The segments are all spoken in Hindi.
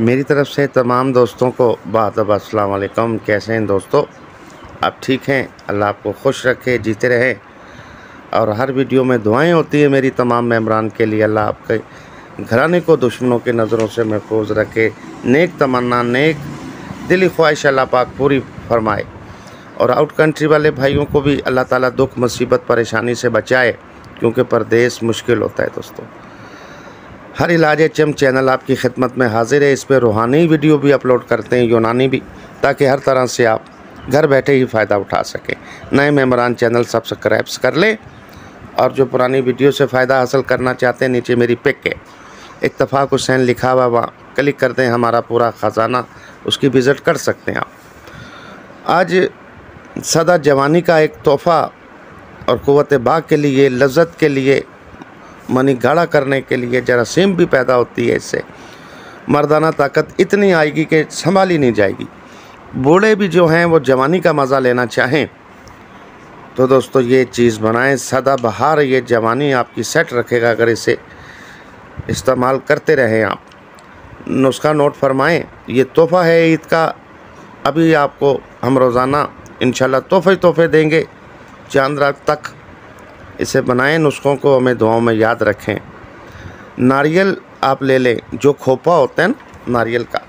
मेरी तरफ़ से तमाम दोस्तों को बादब अस्सलाम वालेकुम। कैसे हैं दोस्तों? आप ठीक हैं? अल्लाह आपको खुश रखे, जीते रहे। और हर वीडियो में दुआएं होती है मेरी तमाम मेम्बरान के लिए। अल्लाह आपके घराने को दुश्मनों की नज़रों से महफूज रखे। नेक तमन्ना, नेक दिली ख्वाहिश अल्लाह पाक पूरी फरमाए। और आउट कंट्री वाले भाइयों को भी अल्लाह ताला दुख मुसीबत परेशानी से बचाए, क्योंकि परदेश मुश्किल होता है दोस्तों। हर इलाज एचएम चैनल आपकी खिदमत में हाजिर है। इस पर रूहानी वीडियो भी अपलोड करते हैं, यूनानी भी, ताकि हर तरह से आप घर बैठे ही फ़ायदा उठा सकें। नए मेम्बरान चैनल सब्सक्राइब कर लें, और जो पुरानी वीडियो से फ़ायदा हासिल करना चाहते हैं, नीचे मेरी पिक है, इत्तफाक हुसैन लिखा हुआ, वहाँ क्लिक कर दें, हमारा पूरा ख़जाना उसकी विज़िट कर सकते हैं आप। आज सदा जवानी का एक तोहफ़ा और क़ुव्वत बाक़ के लिए, लज़्ज़त के लिए, मनी गाढ़ा करने के लिए जरासीम भी पैदा होती है। इससे मर्दाना ताकत इतनी आएगी कि संभाली नहीं जाएगी। बूढ़े भी जो हैं वो जवानी का मज़ा लेना चाहें तो दोस्तों ये चीज़ बनाएं। सदाबहार ये जवानी आपकी सेट रखेगा अगर इसे इस्तेमाल करते रहें आप। नुस्खा नोट फरमाएं। ये तोहफ़ा है ईद का। अभी आपको हम रोज़ाना इंशाल्लाह तोहफ़े देंगे चांद रात तक। इसे बनाएं, नुस्खों को हमें दुआओं में याद रखें। नारियल आप ले लें, जो खोपा होता है ना नारियल का,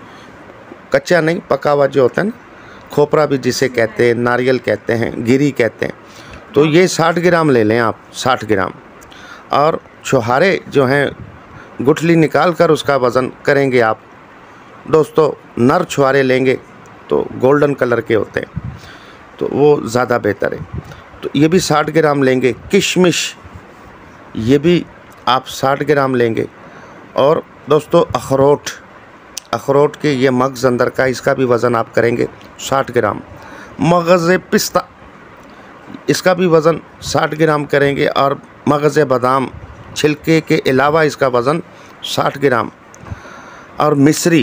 कच्चा नहीं, पका हुआ जो होता है ना, खोपरा भी जिसे कहते हैं, नारियल कहते हैं, गिरी कहते हैं। तो ये 60 ग्राम ले लें आप, 60 ग्राम। और छुहारे जो हैं, गुठली निकाल कर उसका वज़न करेंगे आप दोस्तों। नर छुहारे लेंगे तो गोल्डन कलर के होते हैं, तो वो ज़्यादा बेहतर है। तो ये भी 60 ग्राम लेंगे। किशमिश ये भी आप 60 ग्राम लेंगे। और दोस्तों अखरोट के ये मगज़ अंदर का, इसका भी वज़न आप करेंगे 60 ग्राम। मगज़ पिस्ता, इसका भी वज़न 60 ग्राम करेंगे। और मगज़ बादाम, छिलके के अलावा इसका वज़न 60 ग्राम। और मिश्री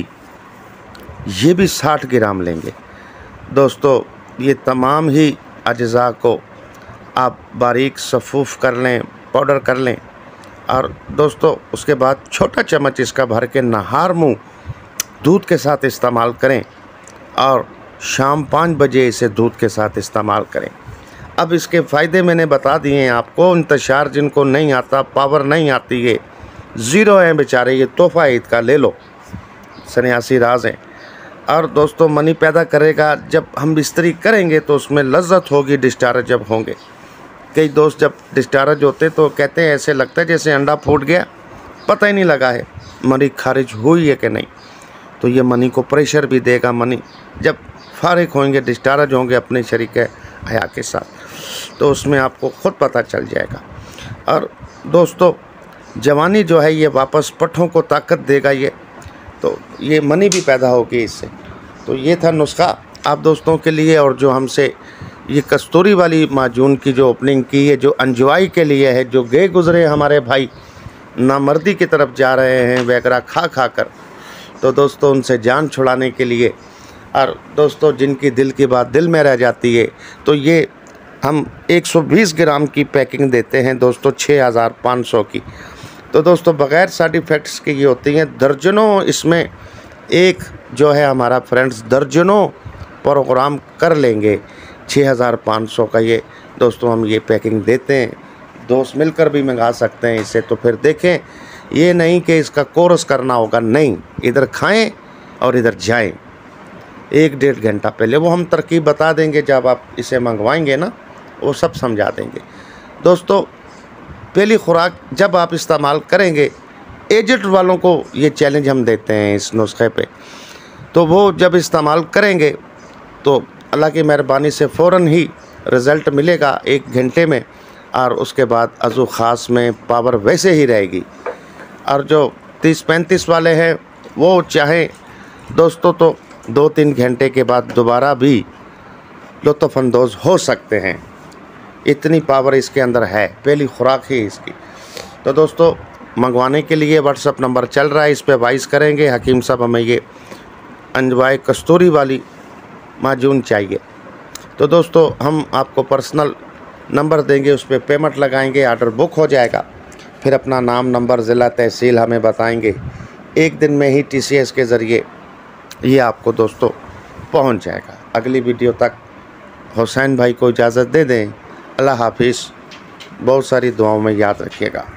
ये भी 60 ग्राम लेंगे दोस्तों। ये तमाम ही अज्ज़ा को आप बारीक सफ़ूफ़ कर लें, पाउडर कर लें। और दोस्तों उसके बाद छोटा चम्मच इसका भर के नहार मुँह दूध के साथ इस्तेमाल करें, और शाम 5 बजे इसे दूध के साथ इस्तेमाल करें। अब इसके फ़ायदे मैंने बता दिए हैं आपको। इंतशार जिनको नहीं आता, पावर नहीं आती है, ज़ीरो हैं बेचारे, ये तोहफ़ा ईद का ले लो, सन्यासी राज हैं। और दोस्तों मनी पैदा करेगा। जब हम बिस्तरी करेंगे तो उसमें लज्जत होगी डिस्चार्ज जब होंगे। कई दोस्त जब डिस्चार्ज होते तो कहते हैं ऐसे लगता है जैसे अंडा फूट गया, पता ही नहीं लगा है मनी खारिज हुई है कि नहीं। तो ये मनी को प्रेशर भी देगा। मनी जब फारिग होंगे, डिस्चार्ज होंगे अपने शरीक हया के साथ, तो उसमें आपको ख़ुद पता चल जाएगा। और दोस्तों जवानी जो है ये वापस पट्ठों को ताकत देगा ये, तो ये मनी भी पैदा होगी इससे। तो ये था नुस्खा आप दोस्तों के लिए। और जो हमसे ये कस्तूरी वाली माजून की जो ओपनिंग की है, जो अंजवाई के लिए है, जो गए गुज़रे हमारे भाई नामर्दी की तरफ जा रहे हैं वगैरह खा कर, तो दोस्तों उनसे जान छुड़ाने के लिए। और दोस्तों जिनकी दिल की बात दिल में रह जाती है, तो ये हम 120 ग्राम की पैकिंग देते हैं दोस्तों, 6500 की। तो दोस्तों बग़ैर साइड इफ़ेक्ट्स की ये होती हैं दर्जनों। इसमें एक जो है हमारा फ्रेंड्स दर्जनों प्रोग्राम कर लेंगे। 6500 का ये दोस्तों हम ये पैकिंग देते हैं। दोस्त मिलकर भी मंगा सकते हैं इसे। तो फिर देखें, ये नहीं कि इसका कोर्स करना होगा, नहीं, इधर खाएं और इधर जाएं। 1-1.5 घंटा पहले वो हम तरकीब बता देंगे। जब आप इसे मंगवाएंगे ना, वो सब समझा देंगे दोस्तों। पहली खुराक जब आप इस्तेमाल करेंगे, एजेड वालों को ये चैलेंज हम देते हैं इस नुस्खे पे, तो वो जब इस्तेमाल करेंगे तो अल्लाह की मेहरबानी से फ़ौरन ही रिज़ल्ट मिलेगा 1 घंटे में। और उसके बाद अज़ू ख़ास में पावर वैसे ही रहेगी। और जो 30-35 वाले हैं वो चाहे दोस्तों तो 2-3 घंटे के बाद दोबारा भी लुत्फ़अंदोज़ हो सकते हैं। इतनी पावर इसके अंदर है, पहली खुराक ही इसकी। तो दोस्तों मंगवाने के लिए व्हाट्सअप नंबर चल रहा है, इस पर वाइस करेंगे हकीम साहब हमें ये अंजवाई कस्तूरी वाली माजून चाहिए। तो दोस्तों हम आपको पर्सनल नंबर देंगे, उस पर पेमेंट लगाएंगे, आर्डर बुक हो जाएगा। फिर अपना नाम, नंबर, ज़िला, तहसील हमें बताएंगे, 1 दिन में ही TCS के ज़रिए ये आपको दोस्तों पहुंच जाएगा। अगली वीडियो तक हुसैन भाई को इजाज़त दे दें। अल्लाह हाफिज़। बहुत सारी दुआओं में याद रखिएगा।